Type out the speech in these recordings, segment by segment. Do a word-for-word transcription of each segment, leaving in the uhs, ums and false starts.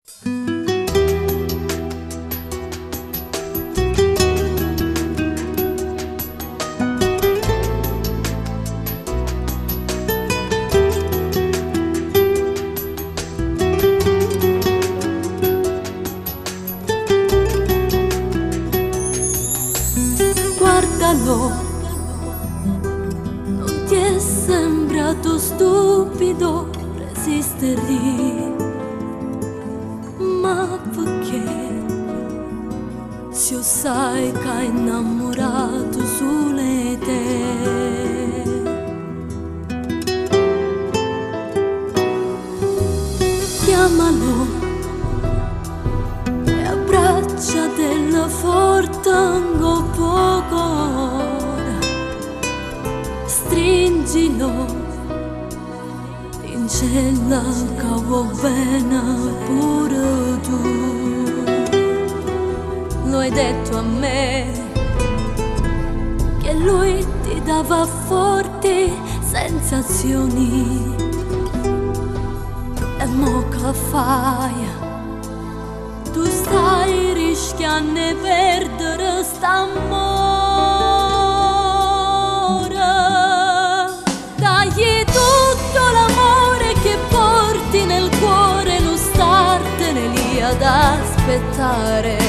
Guardalo, non ti è sembrato stupido resistere lì, ma perché se io sai che hai innamorato sulle te. Chiamalo e abbraccia della fortango poco ora, stringilo, vincella che va bene pure tu. Lo hai detto a me che lui ti dava forti sensazioni, e mo che fai? Tu stai rischiando di perdere st'amore. Dagli tutto l'amore che porti nel cuore, non startene lì ad aspettare.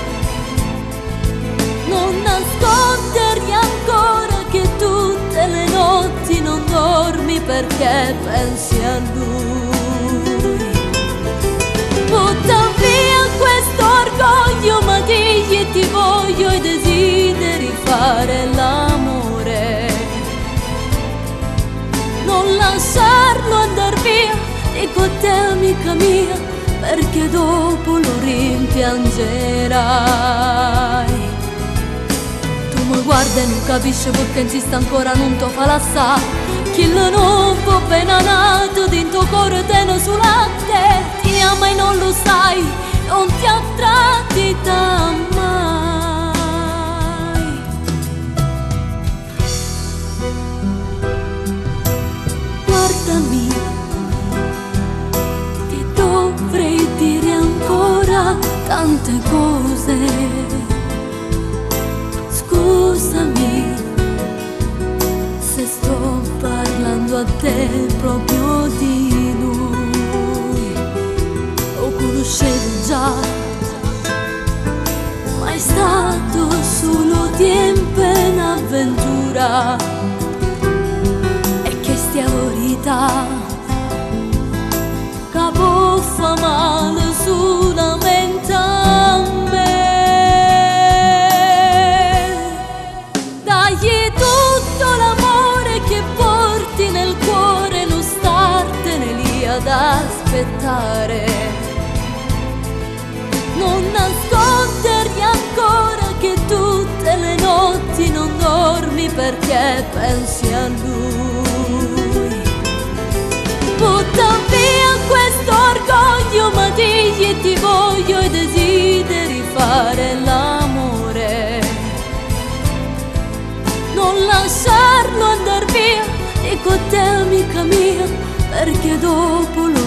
Non nascondergli ancora che tutte le notti non dormi perché pensi a lui. Butta via questo orgoglio, ma digli ti voglio e desideri fare l'amore. Non lasciarlo andar via, dico te amica mia, perché dopo lo rimpiangerai. Tu mi guardi e non capisci perché insiste ancora, non ti fa lassare. Chi non può appena nato dentro cuore teno sulla te, ti ama e non lo sai, non ti ha tradita mai. Guardami, ti dovrei dire ancora tante cose. Scusami se sto parlando a te proprio di lui. Lo conoscevo già, ma è stato solo tempo in avventura. E che stia verità che può fa male solamente a me. Dagli tutto l'amore che porti nel cuore, non startene lì ad aspettare. Non nascondergli ancora che tutte le notti non dormi perché pensi a lui. Butta via questo orgoglio, ma digli ti voglio e desideri fare l'amore. Non lasciarlo andar via, dico te amica mia, perché dopo lo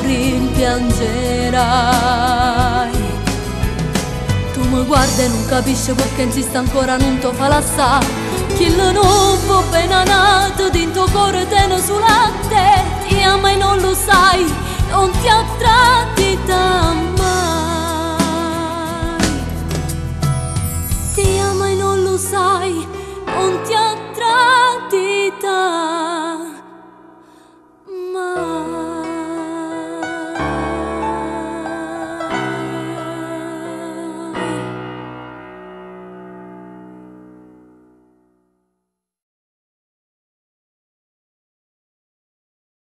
rimpiangerai. Tu mi guardi e non capisci perché insiste ancora, non ti fa lassare. Chi non può appena nato dentro cuore teno sulla te, ti ama e non lo sai, non ti ha tradita